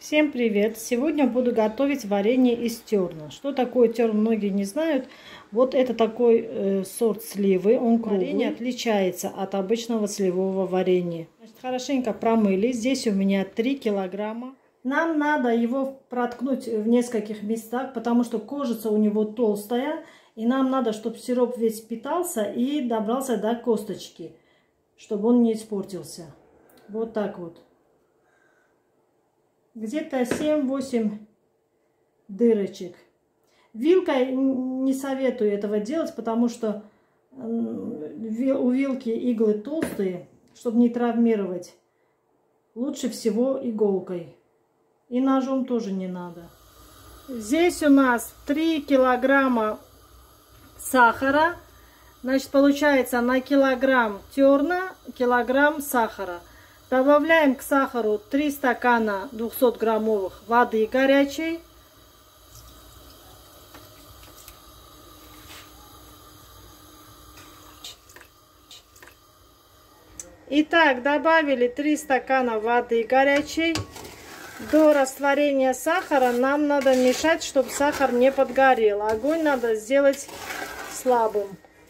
Всем привет! Сегодня буду готовить варенье из терна. Что такое терн, многие не знают. Вот это такой сорт сливы, он круглый. Варенье отличается от обычного сливового варенья. Значит, хорошенько промыли. Здесь у меня 3 килограмма. Нам надо его проткнуть в нескольких местах, потому что кожица у него толстая. И нам надо, чтобы сироп весь впитался и добрался до косточки, чтобы он не испортился. Вот так вот. Где-то 7-8 дырочек. Вилкой не советую этого делать, потому что у вилки иглы толстые, чтобы не травмировать. Лучше всего иголкой. И ножом тоже не надо. Здесь у нас 3 килограмма сахара. Значит, получается на килограмм терна килограмм сахара. Добавляем к сахару 3 стакана 200-граммовых воды горячей. Итак, добавили 3 стакана воды горячей. До растворения сахара нам надо мешать, чтобы сахар не подгорел. Огонь надо сделать слабым.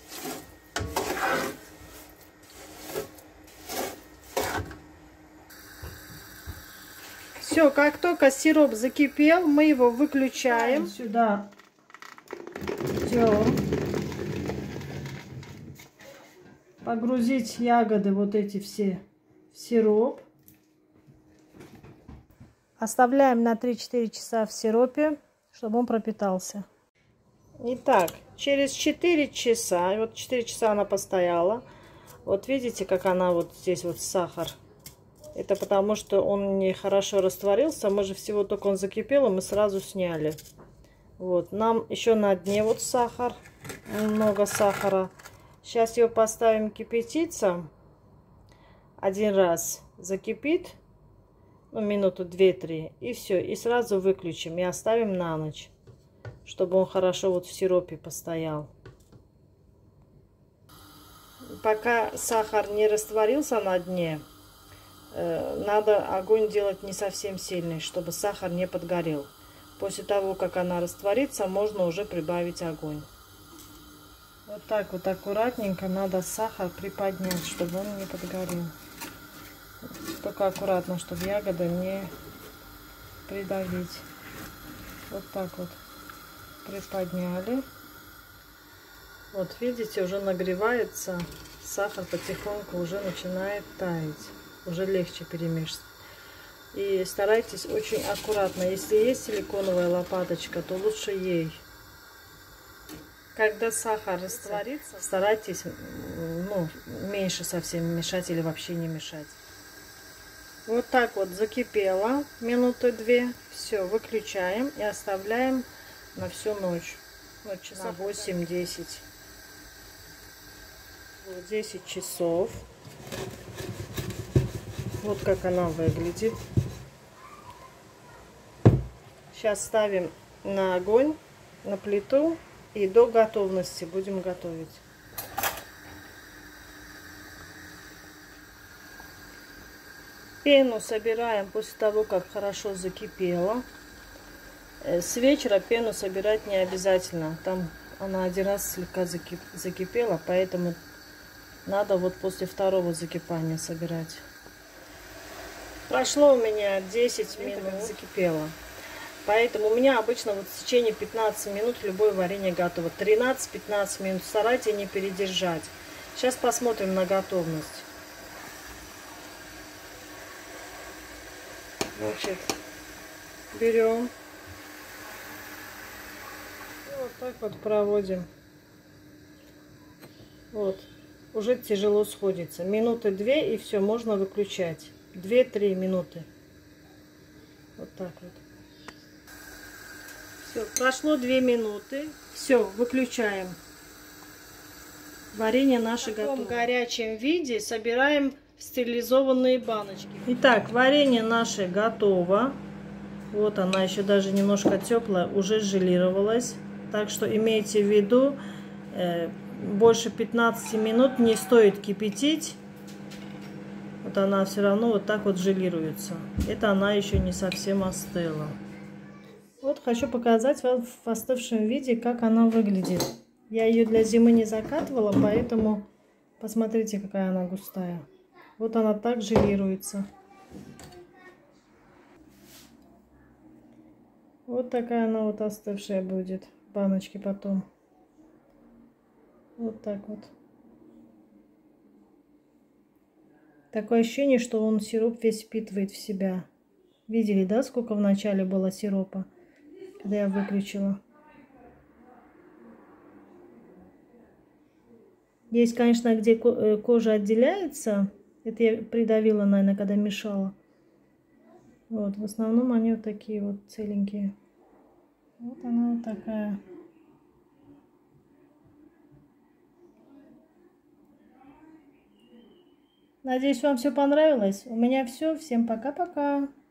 Все, как только сироп закипел, мы его выключаем. Сюда терн. Погрузить ягоды вот эти все в сироп. Оставляем на 3-4 часа в сиропе, чтобы он пропитался. Итак, через 4 часа, вот 4 часа она постояла. Вот видите, как она вот здесь вот сахар. Это потому, что он не хорошо растворился. Мы же всего только он закипел, и мы сразу сняли. Вот, нам еще на дне вот сахар. Много сахара. Сейчас ее поставим кипятиться. Один раз закипит. Ну, минуту 2-3. И все. И сразу выключим. И оставим на ночь. Чтобы он хорошо вот в сиропе постоял. Пока сахар не растворился на дне, надо огонь делать не совсем сильный, чтобы сахар не подгорел. После того, как она растворится, можно уже прибавить огонь. Вот так вот аккуратненько надо сахар приподнять, чтобы он не подгорел. Только аккуратно, чтобы ягоды не придавить. Вот так вот приподняли. Вот видите, уже нагревается. Сахар потихоньку уже начинает таять. Уже легче перемешивать. И старайтесь очень аккуратно. Если есть силиконовая лопаточка, то лучше ей. Когда сахар растворится, старайтесь меньше совсем мешать или вообще не мешать. Вот так вот закипело минуты 2. Все, выключаем и оставляем на всю ночь. Вот часа 8-10. Вот 10 часов. Вот как она выглядит. Сейчас ставим на огонь, на плиту, и до готовности будем готовить. Пену собираем после того, как хорошо закипело. С вечера пену собирать не обязательно. Там она один раз слегка закипела, поэтому надо вот после второго закипания собирать. Прошло у меня 10 минут, закипело. Поэтому у меня обычно вот в течение 15 минут любое варенье готово. 13-15 минут. Старайтесь не передержать. Сейчас посмотрим на готовность. Значит, берем. И вот так вот проводим. Вот. Уже тяжело сходится. Минуты 2 и все, можно выключать. 2-3 минуты. Вот так вот. Все, прошло 2 минуты. Все, выключаем. Варенье наше готово. В таком горячем виде собираем в стерилизованные баночки. Итак, варенье наше готово. Вот она еще даже немножко теплая, уже желировалась. Так что имейте в виду, больше 15 минут не стоит кипятить. Вот вот она все равно вот так вот желируется. Это она еще не совсем остыла. Вот хочу показать вам в остывшем виде, как она выглядит. Я ее для зимы не закатывала, поэтому посмотрите, какая она густая. Вот она так желируется. Вот такая она вот остывшая будет в баночке потом. Вот так вот. Такое ощущение, что он сироп весь впитывает в себя. Видели, да, сколько в начале было сиропа, когда я выключила? Есть, конечно, где кожа отделяется. Это я придавила, наверное, когда мешала. Вот, в основном они вот такие вот целенькие. Вот она вот такая. Надеюсь, вам все понравилось. У меня все. Всем пока-пока.